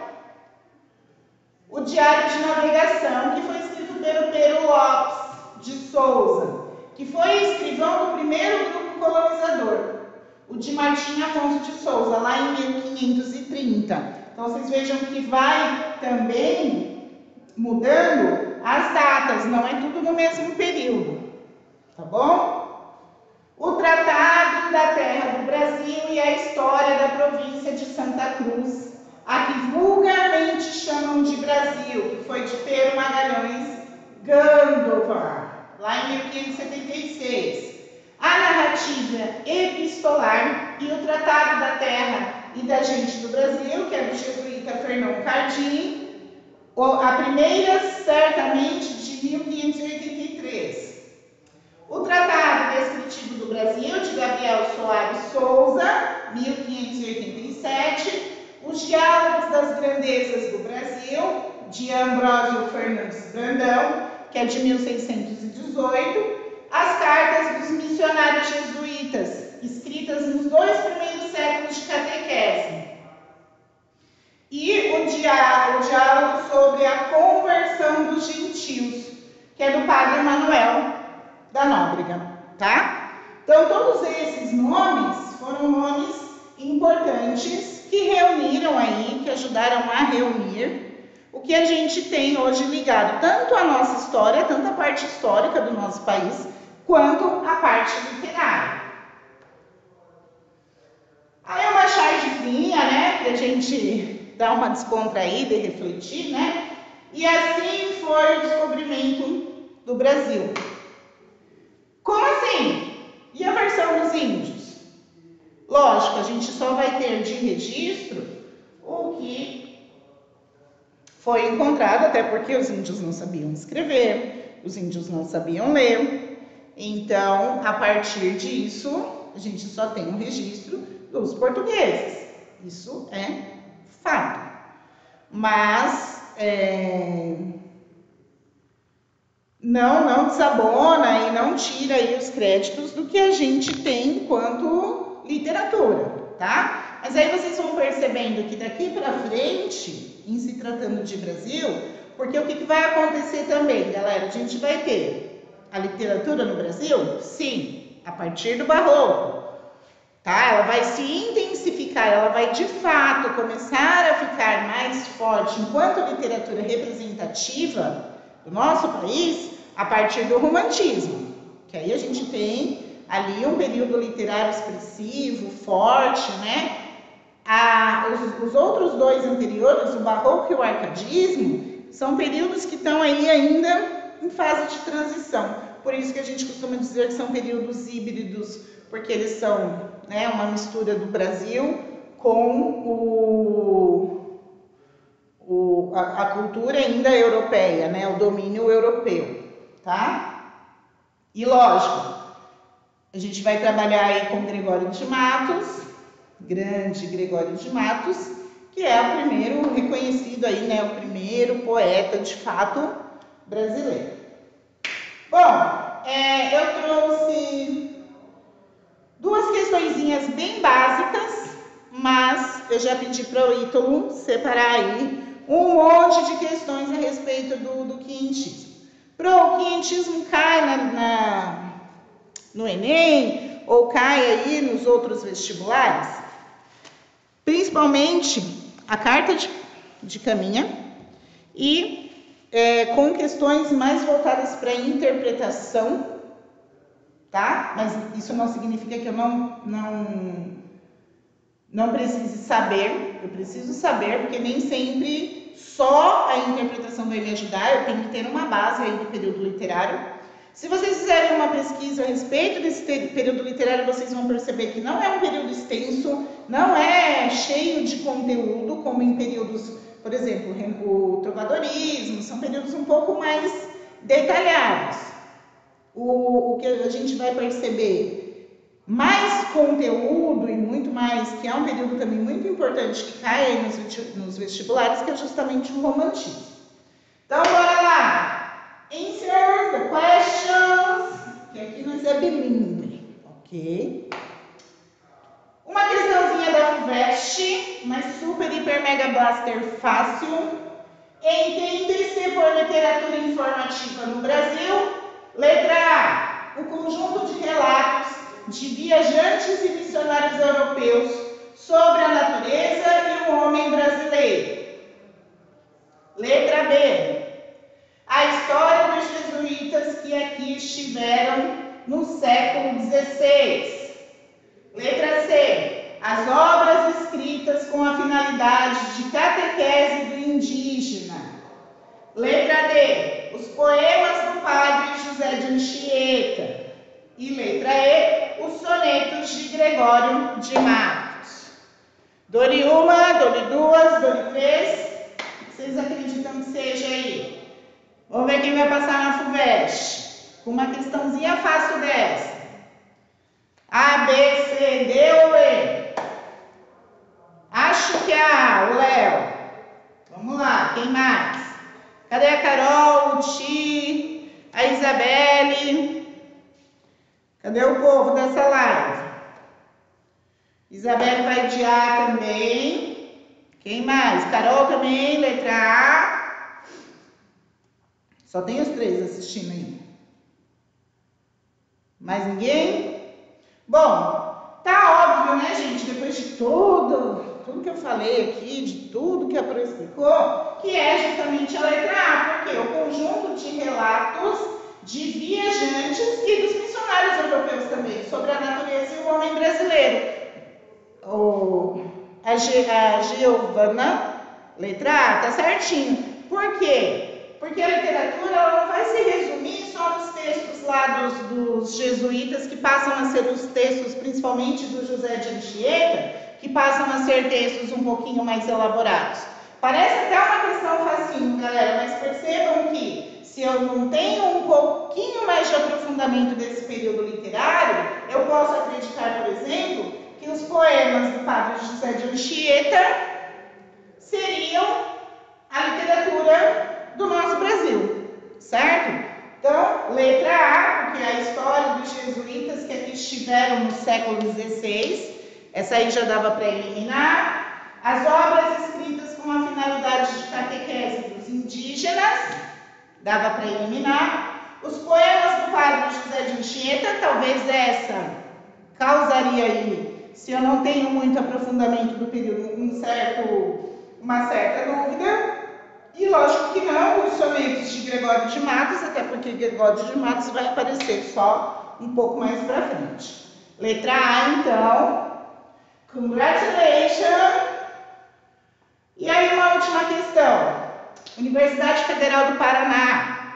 de navegação, que foi escrito pelo Pero Lopes de Souza, que foi escrivão do primeiro grupo colonizador, o de Martim Afonso de Souza, lá em 1530. Então, vocês vejam que vai também mudando as datas, não é tudo no mesmo período, tá bom? O Tratado da Terra do Brasil e a História da Província de Santa Cruz, a que vulgarmente chamam de Brasil, que foi de Pero Magalhães Gandolfar, lá em 1576. A narrativa epistolar e o Tratado da Terra e da Gente do Brasil, que é do jesuíta Fernão Cardim, a primeira certamente de 1583. O Tratado Descritivo do Brasil, de Gabriel Soares Souza, 1587. Os Diálogos Grandezas do Brasil, de Ambrósio Fernandes Brandão, que é de 1618, as cartas dos missionários jesuítas, escritas nos 2 primeiros séculos de catequese, e o diálogo sobre a conversão dos gentios, que é do padre Manuel da Nóbrega, tá? Então, todos esses nomes foram nomes importantes que reuniram aí, que ajudaram a reunir o que a gente tem hoje ligado tanto à nossa história, tanto a parte histórica do nosso país, quanto a parte literária. Aí uma chargezinha, né, pra gente dar uma descontraída e refletir, né? E assim foi o descobrimento do Brasil. Como assim? E a versão dos índios? Lógico, a gente só vai ter de registro o que foi encontrado, até porque os índios não sabiam escrever, os índios não sabiam ler. Então, a partir disso, a gente só tem um registro dos portugueses. Isso é fato. Mas não desabona e não tira aí os créditos do que a gente tem enquanto literatura, tá? Mas aí vocês vão percebendo que daqui para frente, em se tratando de Brasil, porque o que vai acontecer também, galera? A gente vai ter a literatura no Brasil? Sim, a partir do Barroco, tá? Ela vai se intensificar, ela vai de fato começar a ficar mais forte enquanto literatura representativa do nosso país a partir do romantismo, que aí a gente tem ali um período literário expressivo, forte, né? Os outros 2 anteriores, o barroco e o arcadismo, são períodos que estão aí ainda em fase de transição. Por isso que a gente costuma dizer que são períodos híbridos, porque eles são, né, uma mistura do Brasil com a cultura ainda europeia, né, o domínio europeu, tá? E lógico, a gente vai trabalhar aí com Gregório de Matos, grande Gregório de Matos, que é o primeiro reconhecido aí, né, o primeiro poeta de fato brasileiro. Bom, eu trouxe 2 questõezinhas bem básicas, mas eu já pedi para o Ítalo separar aí um monte de questões a respeito do quinhentismo. O quinhentismo cai no Enem ou cai aí nos outros vestibulares, principalmente a carta de caminha e com questões mais voltadas para a interpretação, tá? Mas isso não significa que eu não precise saber, eu preciso saber, porque nem sempre só a interpretação vai me ajudar, eu tenho que ter uma base aí do período literário. Se vocês fizerem uma pesquisa a respeito desse período literário, vocês vão perceber que não é um período extenso, não é cheio de conteúdo, como em períodos, por exemplo, o trovadorismo, são períodos um pouco mais detalhados. O que a gente vai perceber mais conteúdo e muito mais, que é um período também muito importante que cai aí nos vestibulares, que é justamente o romantismo. Então, bora lá! Answer the questions, que aqui nós é bilíngue, ok? Uma questãozinha da FUVEST, mas super, hiper, mega blaster fácil. Entende-se por literatura informativa no Brasil? Letra A, o conjunto de relatos de viajantes e missionários europeus sobre a natureza e o homem brasileiro. Letra B, a história dos jesuítas que aqui estiveram no século XVI. Letra C, as obras escritas com a finalidade de catequese do indígena. Letra D, os poemas do padre José de Anchieta. E letra E, os sonetos de Gregório de Matos. Dou-lhe uma, dou-lhe 2, dou-lhe 3. O que vocês acreditam que seja aí? Vamos ver quem vai passar na FUVEST. Com uma questãozinha fácil dessa. A, B, C, D ou E? Acho que é A, o Léo. Quem mais? Cadê a Carol, o Ti, a Isabelle? Cadê o povo dessa live? Isabelle vai de A também. Quem mais? Carol também, letra A. Só tem os 3 assistindo aí. Mais ninguém? Bom, tá óbvio, né, gente? Depois de tudo que eu falei aqui, de tudo que a Pro explicou, que é justamente a letra A, porque o conjunto de relatos de viajantes e dos missionários europeus também, sobre a natureza e o homem brasileiro. A Giovana, letra A, tá certinho. Por quê? Porque a literatura ela não vai se resumir só nos textos lá dos jesuítas, que passam a ser os textos, principalmente do José de Anchieta, que passam a ser textos um pouquinho mais elaborados. Parece até uma questão facinho, galera, mas percebam que se eu não tenho um pouquinho mais de aprofundamento desse período literário, eu posso acreditar, por exemplo, que os poemas do padre José de Anchieta seriam a literatura do nosso Brasil, certo? Então, letra A, porque é a história dos jesuítas que aqui estiveram no século XVI, essa aí já dava para eliminar. As obras escritas com a finalidade de catequese dos indígenas, dava para eliminar. Os poemas do padre José de Anchieta, talvez essa causaria aí, se eu não tenho muito aprofundamento do período, uma certa dúvida. E lógico que não, os sonetos de Gregório de Matos, até porque Gregório de Matos vai aparecer só um pouco mais para frente. Letra A, então. Congratulations! E aí uma última questão. Universidade Federal do Paraná.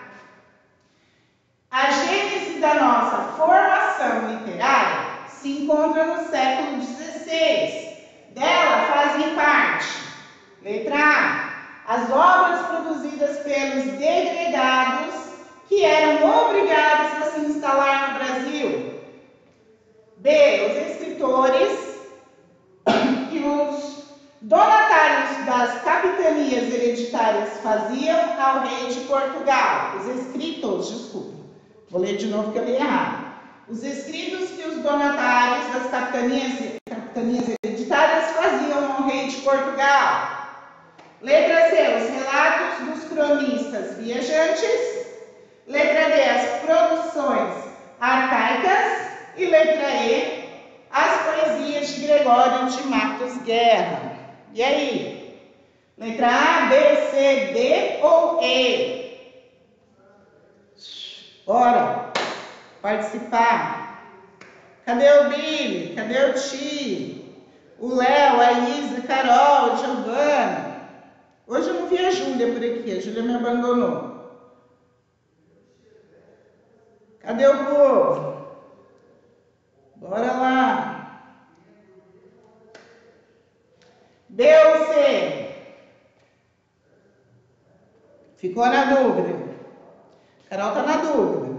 A gênese da nossa formação literária se encontra no século XVI. Dela fazem parte, letra A, as obras produzidas pelos degregados que eram obrigados a se instalar no Brasil. B, os escritores que os donatários das capitanias hereditárias faziam ao rei de Portugal. Os escritos, desculpa, vou ler de novo que eu li errado. Os escritos que os donatários das capitanias hereditárias faziam ao rei de Portugal. Letra C, os relatos dos cronistas viajantes. Letra D, as produções arcaicas. E letra E, as poesias de Gregório de Matos Guerra. E aí? Letra A, B, C, D ou E? Bora participar. Cadê o Billy? Cadê o Ti? O Léo, a Isa, a Carol, a Giovana. Hoje eu não vi a Júlia por aqui, a Júlia me abandonou. Cadê o povo? Bora lá. B ou C? Ficou na dúvida? Carol tá na dúvida.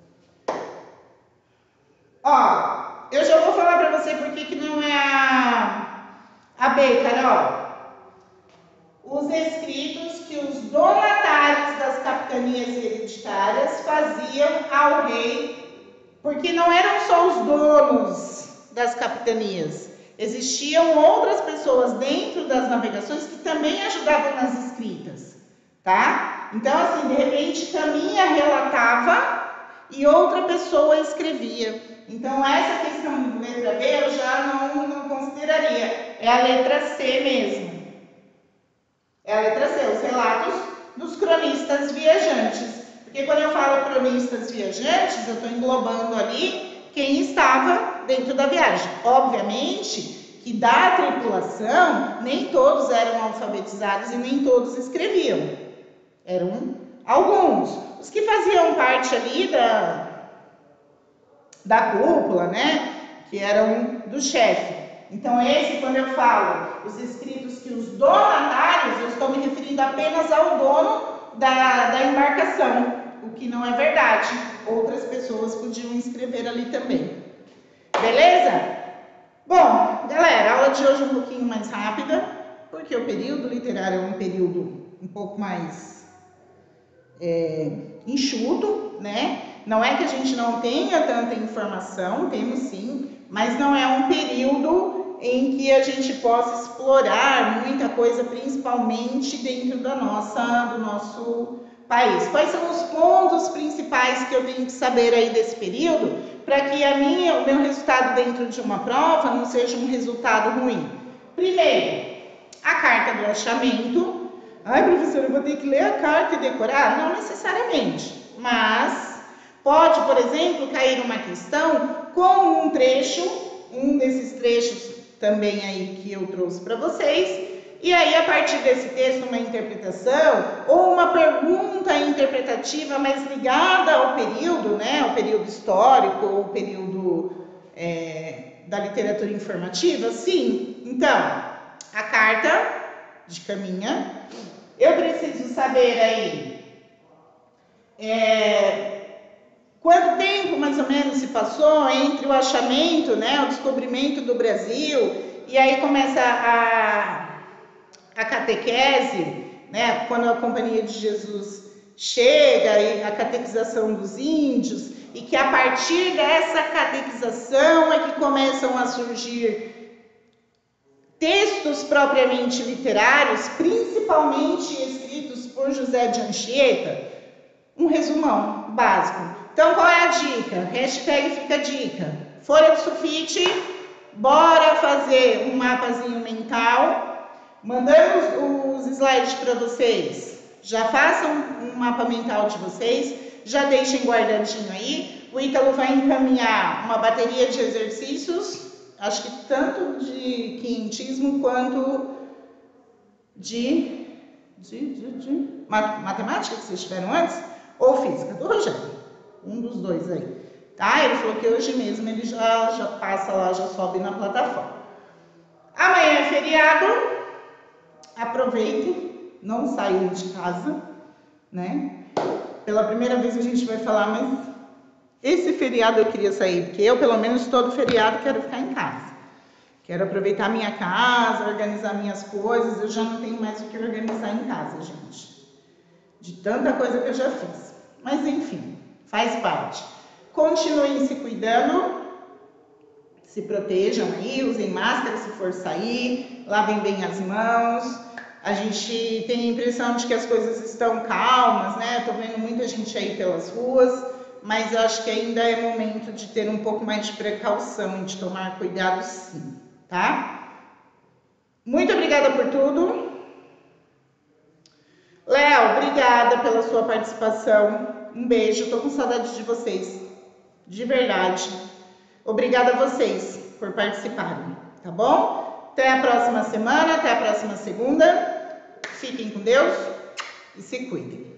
Ó, eu já vou falar pra você por que não é a B, Carol. Os escritos que os donatários das capitanias hereditárias faziam ao rei, porque não eram só os donos das capitanias, existiam outras pessoas dentro das navegações que também ajudavam nas escritas, tá? Então, assim, de repente, Caminha relatava e outra pessoa escrevia. Então, essa questão de letra B eu já não consideraria, é a letra C mesmo. É a letra C, os relatos dos cronistas viajantes. Porque quando eu falo cronistas viajantes, eu estou englobando ali quem estava dentro da viagem. Obviamente que da tripulação, nem todos eram alfabetizados e nem todos escreviam. Eram alguns. Os que faziam parte ali da cúpula, né? Que eram do chefe. Então, quando eu falo os escritos que os donatários, eu estou me referindo apenas ao dono da embarcação, o que não é verdade. Outras pessoas podiam escrever ali também. Beleza? Bom, galera, a aula de hoje é um pouquinho mais rápida, porque o período literário é um período um pouco mais enxuto, né? Não é que a gente não tenha tanta informação, temos sim, mas não é um período em que a gente possa explorar muita coisa, principalmente dentro do nosso país. Quais são os pontos principais que eu tenho que saber aí desse período para que o meu resultado dentro de uma prova não seja um resultado ruim? Primeiro, a carta do achamento. Ai, professora, eu vou ter que ler a carta e decorar? Não necessariamente, mas pode, por exemplo, cair uma questão com um trecho, um desses trechos também aí que eu trouxe para vocês, e aí a partir desse texto uma interpretação ou uma pergunta interpretativa mais ligada ao período, né, ao período histórico ou período da literatura informativa, sim. Então, a carta de caminha, eu preciso saber aí quanto tempo mais ou menos se passou entre o achamento, né, o descobrimento do Brasil, e aí começa a catequese, né, quando a Companhia de Jesus chega, e a catequização dos índios, e que a partir dessa catequização é que começam a surgir textos propriamente literários, principalmente escritos por José de Anchieta. Um resumão básico. Então, qual é a dica? Hashtag fica a dica. Folha de sulfite, bora fazer um mapazinho mental. Mandamos os slides para vocês. Já façam um mapa mental de vocês, já deixem guardadinho aí. O Ítalo vai encaminhar uma bateria de exercícios, acho que tanto de quinhentismo quanto de matemática que vocês tiveram antes, ou física, do Rogério, um dos dois aí, tá? Ele falou que hoje mesmo ele já passa lá, já sobe na plataforma. Amanhã é feriado, aproveitem, não saiam de casa, né? Pela primeira vez a gente vai falar, mas esse feriado eu queria sair, porque eu, pelo menos, todo feriado quero ficar em casa. Quero aproveitar minha casa, organizar minhas coisas. Eu já não tenho mais o que organizar em casa, gente. De tanta coisa que eu já fiz. Mas, enfim, faz parte. Continuem se cuidando. Se protejam aí, usem máscara se for sair. Lavem bem as mãos. A gente tem a impressão de que as coisas estão calmas, né? Tô vendo muita gente aí pelas ruas. Mas eu acho que ainda é momento de ter um pouco mais de precaução e de tomar cuidado, sim. Tá? Muito obrigada por tudo. Léo, obrigada pela sua participação. Um beijo, tô com saudade de vocês. De verdade. Obrigada a vocês por participarem, tá bom? Até a próxima semana, até a próxima segunda. Fiquem com Deus e se cuidem.